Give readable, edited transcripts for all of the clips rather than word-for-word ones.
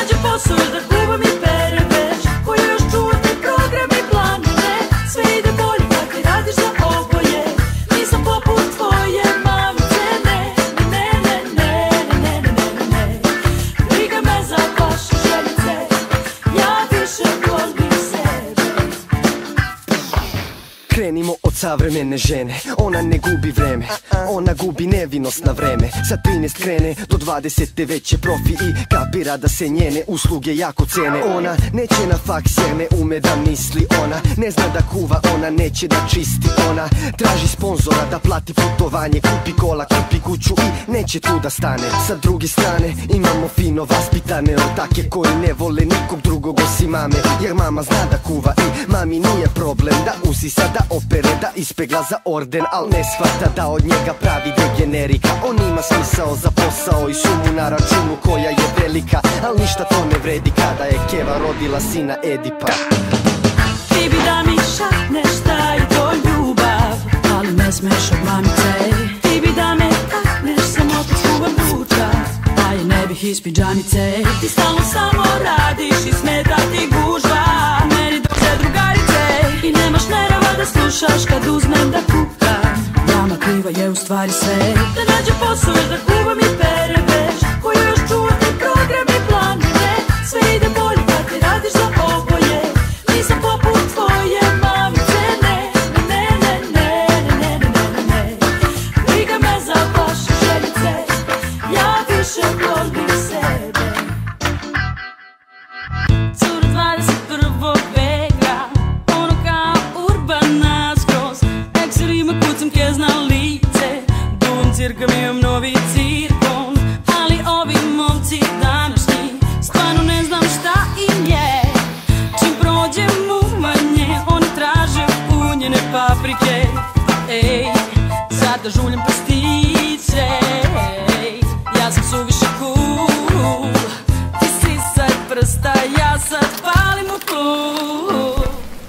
nađe posao još da kuvam i perem već, koji još čuva te programe i planove. Sve ide bolje kad ti radiš za oboje, nisam poput tvoje mamice, ne, ne, ne, ne, ne, ne, ne, ne, ne. Briga me za vaše željice, ja više volim sebe. Krenimo od savremene žene, ona ne gubi vreme, ona gubi nevinost na vreme. Sa 13 krene, do 20 već je profi i kapira da se njene usluge jako cene. Ona neće na faks jer ne ume da misli, ona ne zna da kuva, ona neće da čisti. Ona traži sponzora da plati putovanje, kupi kola, kupi kuću i neće tu da stane. Sa druge strane imamo fino vaspitane ortake koji ne vole nikog drugog osim mame, jer mama zna da kuva i mami nije problem da usisa, da opere, da ispegla za orden, al ne shvata da od njega pravi degenerika. On ima smisao za posao i sumu na računu koja je velika, al ništa to ne vredi kada je Keva rodila sina Edipa. Ti bi da mi šapneš da je to ljubav, ali ne smeš od mamice. Ti bi da me takneš, samo opet čuvam ruča, da je ne bih iz pidžamice. Ti stalno samo radiš i smeta ti gužva, meni dođe drugarice i nemaš nerava da slušaš kad uzmem da kukam. Drama kriva je u stvari sve, da nađe posao još da kuvam i perem već, koji još čuva te programe i planove. Sve ide bolje kad ti radiš za oboje, nisam poput tvoje mamice, ne, ne, ne, ne, ne, ne, ne, ne. Briga me za vaše željice, ja više volim sebe. Cura 21. veka, ono kao urbana skroz, ekserima kucam kezna lice, duvam cirkam imam novi cirkon, ali ovi momci današnji stvarno ne znam šta im je. Čim prođem umanje, oni traže punjene paprike, ej, sada žuljam pastiće, ja sam suviše cool, ti sisaj prsta, ja sad palim u klub.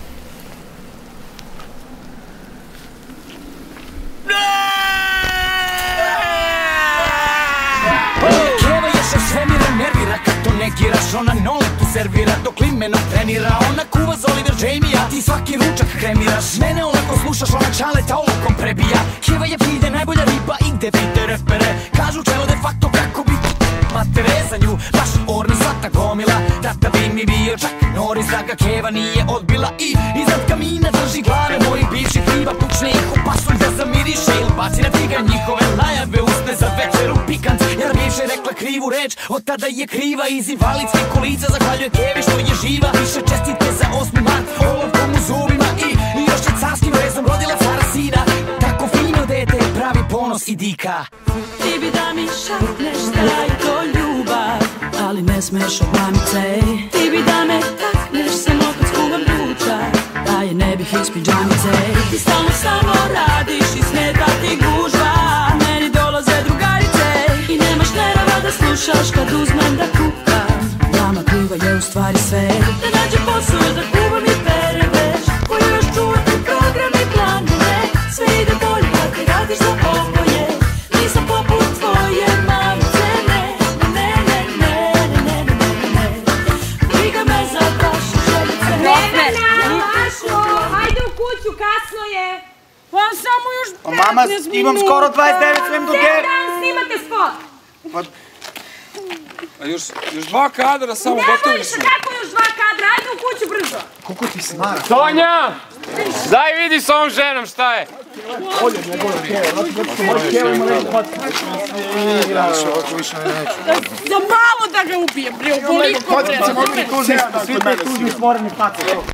Keva je šef svemira, nervira kad to negiraš. Ona noletu servira dok limenom trenira. Ona kuva za Oliver Jamie-a, ti svaki ručak kremiraš. Mene olako slušaš, ona čaleta olukom prebija. Keva je vide najbolja riba i gde vide repere. Kažu čelo de facto kako bi matere za nju, baš orni svata gomila. Tata bi mi bio čak Noris da ga Keva nije odbila. I iznad kamina drži glave mojih bivših riba, pučne ih u pasulj da zamiriše il baci na tiga njihove najave usne za večeru pikant. Jer bivše rekla krivu reč, od tada je kriva. Iz invalidske kolica zahvaljuje Kevi što je živa. Više čestitke za 8. mart, olovkom u zubima i još je carskim rezom rodila cara sina. Tako fino dete, pravi ponos i dika. Ti bi da mi šapneš da je to ljubav, ali ne smeš od mamice. Ti bi da me takneš, samo kad skuvam ruča, da je ne bih iz pidžamice. Ti stalno samo radiš i smeta ti gužva, meni dolaze drugarice i nemaš nerava da slušaš kad uzmem da kukam. Drama kriva je u stvari sve, da nađe posao još da kuvam i perem već, koji još čuva te programe i planove. Sve ide bolje kad ti radiš za oboje, nisam poput tvoje mamice, ne, ne, ne, ne, ne, ne, ne, ne. Briga me za vaše željice. Hajde u kuću, kasno je. On samo još 15 minuta. Mama, imam skoro 29, svem do 9. Cijel dan snimate spot. A još 2 kadra samo gotovi su. Ne možeš, kako još 2 kadra? Ajde u kuću brzo. Kako ti se mara? Sonja! Daj vidi s ovom ženom šta je. Bolje nego Keva ima neko patko. Ovako više neću. Za malo da ga ubijem, bre, ovoliko treba. Svi te tužni stvoreni patko.